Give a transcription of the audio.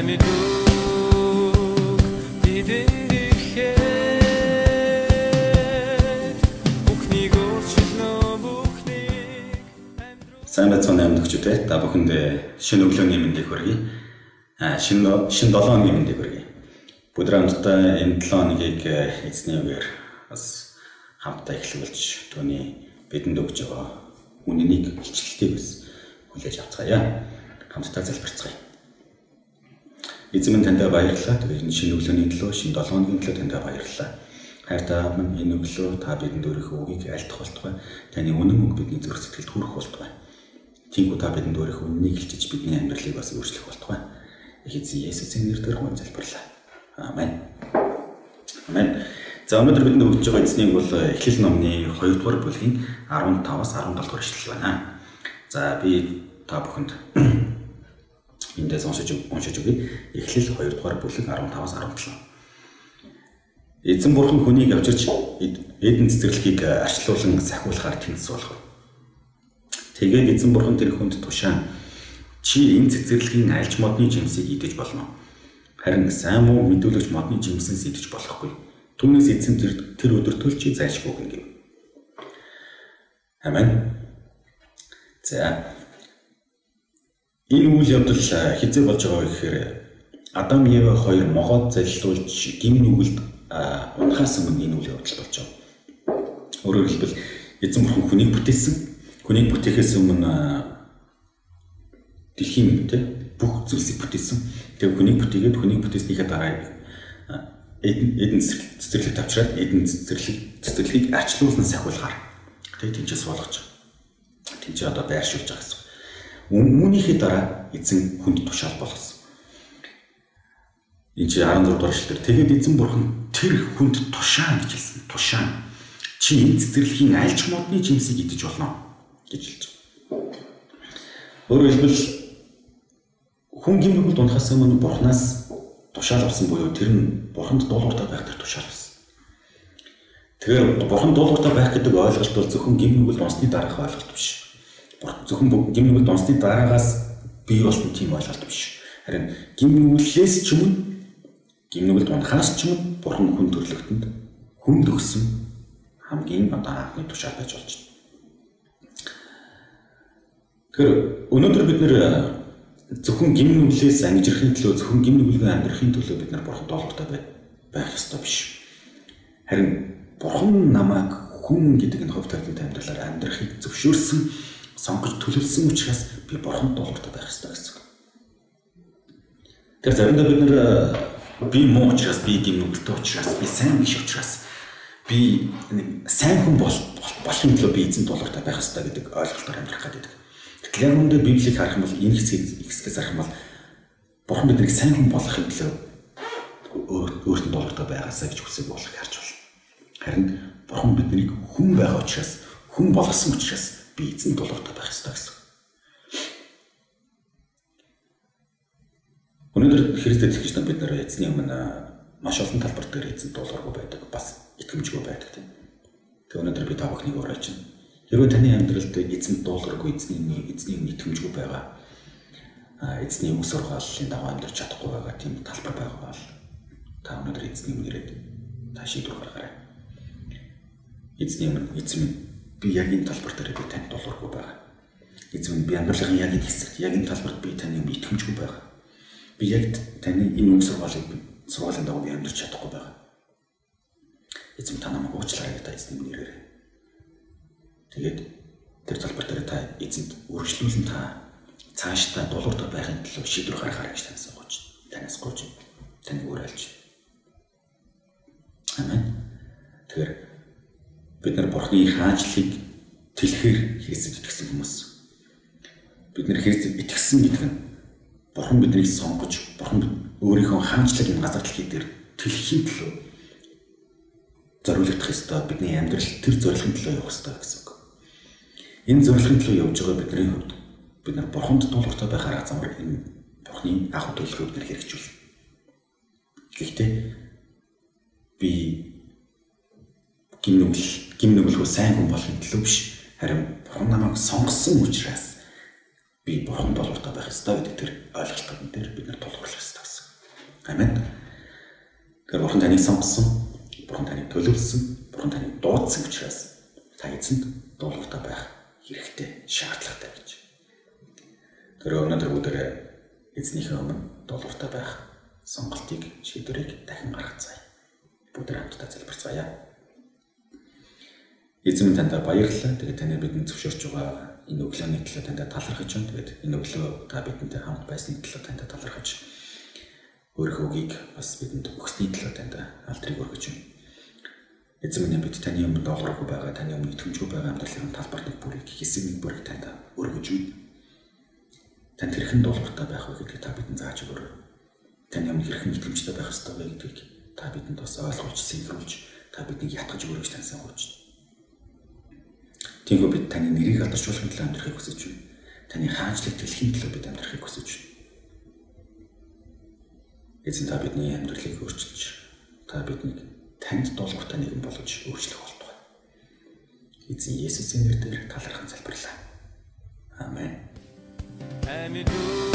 Сайн байцгаана амьдагчдээ та бүхэнд шинэ өглөөний мэндийг хүргэе. Шинэ 7 өдрийн мэндийг хүргэе. Бүгд хамтдаа энэ 7 өдрийг эзний үгээр бас хамтдаа эхлүүлж түүний бидэнд өгж байгаа үнэнийг илчлэлтийг бас хүлээж авцгаая. Хамтдаа залбирцгаая. Эзэн минь танд баярлалаа. Тэгээд энэ шинэ өглөөний төлөө, шинэ 7 өдрийн төлөө танд баярлалаа. Хайртай минь энэ өглөө та бидэнд өөрийнхөө үгийг айлтгах болтугай. Таны үнэн үг бидний зүрх сэтгэлд хүрэх болтугай. Тинхүү та бидэнд өөрийнхөө үннийг илчиж бидний амьдралыг бас өөрчлөх болтугай. Их эзэн Есүсийн нэрээр хүн залбирлаа. Амен. Амен. За өнөөдөр бидэнд өгч байгаа эзнийг бол Эхлэл номны 2 дугаар бүлгийн 15-аас 17 дугаар ишлэл байна. За би та бүхэнд эндээс уншиж өгье. Эхлэл 2 дугаар бүлэг 15-аас 17. Эзэн бурхан хүнийг авчирч Эден цэцэрлэгийг арчлуулан сахиулахаар тэнцс болгов. Тэгээд эзэн бурхан тэр хүнд тушаан чи энэ цэцэрлэгийн альж модны жимсийг идэж болно. Харин сайн муу мэдүүлэгч модны жимсээс идэж болохгүй. Түүнээс эзэн тэр өдөртөө чи зайлшгүй гэнэ гэв. Амен. За энэ үйл явдал хизээ болж байгаа гэхээр Адам Ева хоёр могоод залилуулж гимн үгэлд унахаас өмнө энэ үйл явдал болж байгаа. Өөрөөр хэлбэл эзэн бурхан хүнийг бүтээсэн. Хүнийг бүтээхээс өмнө дэлхийн бүх зүйлсийг бүтээсэн. Тэгээ хүнийг бүтээснийхээ дараа Эден цэцэрлэгт авчираад Эден цэцэрлэгийг арчлуулсан сахиулахаар тэгээ тэнцээс болгож тэнцээ одоо байршуулж байгаа гэсэн. Үүнийхээ дараа эзэн хүнд тушаал болгосон. Энэ чи 16 дугаар эшлэлээр тэгээд эзэн бурхан тэр хүнд тушаан гэж хэлсэн. Тушаан чи энэ цэцэрлэгийн альж модны жимсийг идэж болно гэж хэлж байгаа. Өөрөөр хэлбэл хүн гимнүгэлд унахаас өмнө бурхнаас тушаал авсан буюу тэр нь бурханд дуулууртай байх тэр тушаал авсан. Тэгэхээр бурханд дуулууртай байх гэдэг ойлголт бол зөвхөн гимнүгэлд унсны дараах ойлголт биш. Зөвхөн гимнүгэлд унсны дараагаас бий болсон тийм ойлголт биш. Харин гимнүглээс ч өмнө гимнүгэлд унахаас ч өмнө бурхан хүн төрлөختөнд хүнд өгсөн хамгийн анхны тушаал байж болж байна. Тэгэхээр өнөөдөр бид нэр зөвхөн гимнүглээс ангижрахын төлөө зөвхөн гимнүглгүй амьдрахын төлөө бид нар бурханд дуулууртай байх ёстой биш. Харин бурхан намайг хүн гэдэг энэ хувь тавилантай амьдралаар амьдрахыг зөвшөөрсөн, сонгож төлөвлөсөн учраас би бурханд дуулууртай байх ёстой гэсэн. Тэгэхээр заримдаа бид нар би муу учраас, би гимнүгэлтэй учраас, би сайн биш учраас би сайн хүн болохын төлөө би эзэн дуулууртай байх ёстой гэдэг ойлголтоор амьдрах гэдэг. Тэгэхээр яг үүндээ Библийг харах юм бол энэ хэсгээс харах юм бол бурхан биднийг сайн хүн болохын төлөө өөртөө дуулууртай байгаасаа гэж хүсэж болох харж байна. Харин бурхан биднийг хүн байгаа учраас, хүн болгосон учраас би эзэн дуулууртай байх ёстой гэсэн. Өнөөдөр Христэд итгэж бид нар эзний өмнө маш олон талбар дээр эзэн дуулуургүй байдаг, бас итгэмжгүй байдаг тийм. Тэгээ өнөөдөр би та бүхнийг уриалж байна. Хэрвээ таны амьдралд эзэн дуулуургүй, эзний итгэмжгүй байгаа, эзний үг сургааллын дагуу амьдарч чадахгүй байгаа тийм талбар байгаа бол та өнөөдөр эзний өмнө ирээд та шийдвэр гаргаарай. Эзэн би яг энэ талбар дээр би танд дуулуургүй байгаа. Эзэн би амьдралын яг энэ хэсэгт, яг энэ талбарт би таны өмнө итгэмжгүй байгаа. Би яг таны энэ үг сургаалын дагуу би амьдарч чадахгүй байгаа. Эзэн та намайг уучлаарай гэж та эзний өмнө ирээрэй. Тэгээд тэр талбар дээр та эзэнд үргэлжлүүлэн та цаашдаа дуулууртай байхын төлөө шийдвэр гаргахаар гэж танаас гооч таныг уриалж. Амен. Тэгэхээр бид нар бурхны хаанчлалыг тэлэхээр Христэд итгэсэн хүмүүс. Бид нар Христэд итгэсэн гэдэг нь бурхан биднийг сонгож, бурхан өөрийнхөө хаанчлалыг энэ газар дэлхий дээр тэлэхийн төлөө зориулагдах ёстой. Бидний амьдрал тэр зорилгын төлөө явах ёстой гэсэн үг. Энэ зорилгын төлөө явж байгаа бидний хувьд бид нар бурханд дуулууртай байх арга замаар энэ бурхны анх төлөвлөгөөг бид хэрэгжүүлнэ. Гэхдээ би гимнүглгүй сайн хүн болохын төлөө биш, харин бурхан намайг сонгосон учраас би бурхан долууртай байх ёстой гэдэг тэр ойлголтын дээр бид нар тулгуурлах ёстой гэсэн. Амен. Тэр бурхан таныг сонгосон, бурхан таныг төлөвлөсөн, бурхан таныг дуудсан учраас та эзэнд долууртай байх хэрэгтэй, шаардлагатай гэж. Тэр өнөөдөр бүгд эзнийхээ өмнө долууртай байх сонголтыг, шийдвэрийг дахин гаргацгаая. Бүгд хамтдаа залбирцгаая. Эзэн минь танд баярлалаа. Тэгээд таны бидэнд зөвшөөрч байгаа энэ өглөөний төлөө танд талархаж байна. Тэгээд энэ өглөө та бидэнтэй хамт байсны төлөө танд талархаж өөрийнхөө үгийг бас бидэнд өгсөний төлөө танд алдрыг өргөж байна. Эзэн минь бид таны өмнө доолгоргүй байгаа, таны өмнө итгэмжгүй байгаа амьдралын талбар нэг бүрийг, хэсэг нэг бүрийг танд өргөж байна. Танд хэрхэн доолгортой байх вэ гэдгийг та бидэнд зааж өгөөрэй. Таны өмнө хэрхэн итгэмжтэй байх ёстой вэ гэдгийг та бидэнд бас ойлгуулж, сэлгүүлж, та биднийг ятгах өгөөж таньсан гооч. Тиймээ бид таны нэрийг алдаршуулахын төлөө амьдрахыг хүсэж байна. Таны хаанчлаг дэлхийн төлөө бид амьдрахыг хүсэж байна. Эзэн та бидний амьдралыг өөрчилж, та биднийг танд долгортой нэгэн болгож өөрчлөх болтугай. Эзэн Есүсийн нэрээр талархан залбирлаа. Амен.